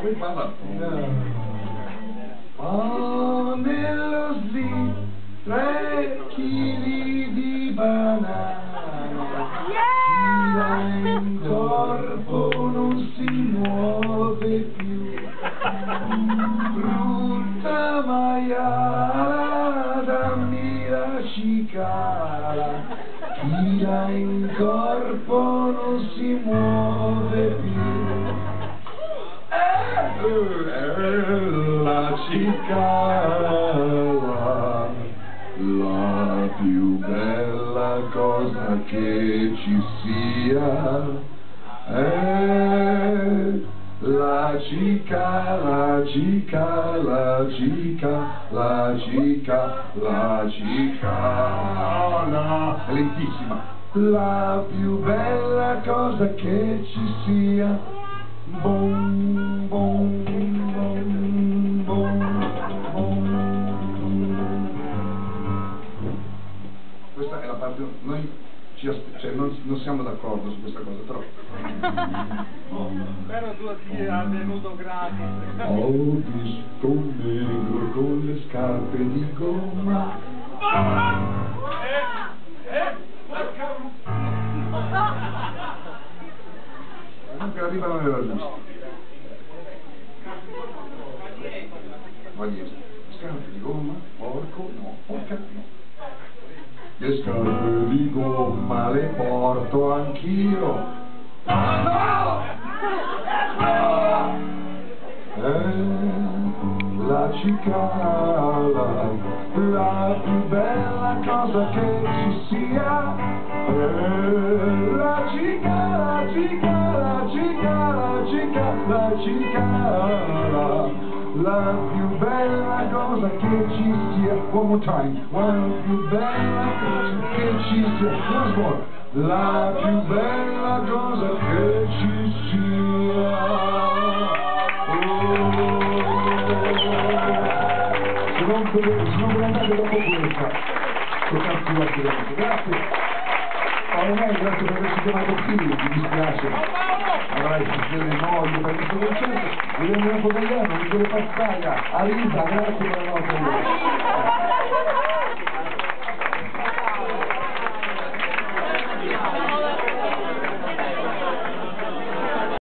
Poi parla. Ho nello slip 3 chili di banana, gira in corpo, non si muove più, brutta maiala, dammi la cicala, gira in corpo, non si muove più. La cicala, la più bella cosa che ci sia, la cicala, cicala, cicala, cicala, cicala, è lentissima, la più bella cosa che ci sia, bom, bom, bom, bom, bom. Questa è la parte, noi cioè non siamo d'accordo su questa cosa, però Però tu ti hai venuto gratis. ho visto un negro con le scarpe di gomma. Comunque arrivano nella giusta. Guardi, scarpe di gomma, porco, no, porca no. Le scarpe di gomma le porto anch'io. No! La cicala, la più bella cosa che ci sia. La cicala, cicala, cicala, cicala, cicala, la più bella cosa che ci sia. One more time. La più bella cosa che ci sia. Once more. La più bella cosa che ci sia. Se non ve ne andate dopo questa, toccarsi la silenzio. Grazie. Ormai grazie per averci chiamato qui, mi dispiace. Avrai delle noie per questo concerto. Guglielmo Gagliano, Michele Passaga, Arisa, grazie per la nostra.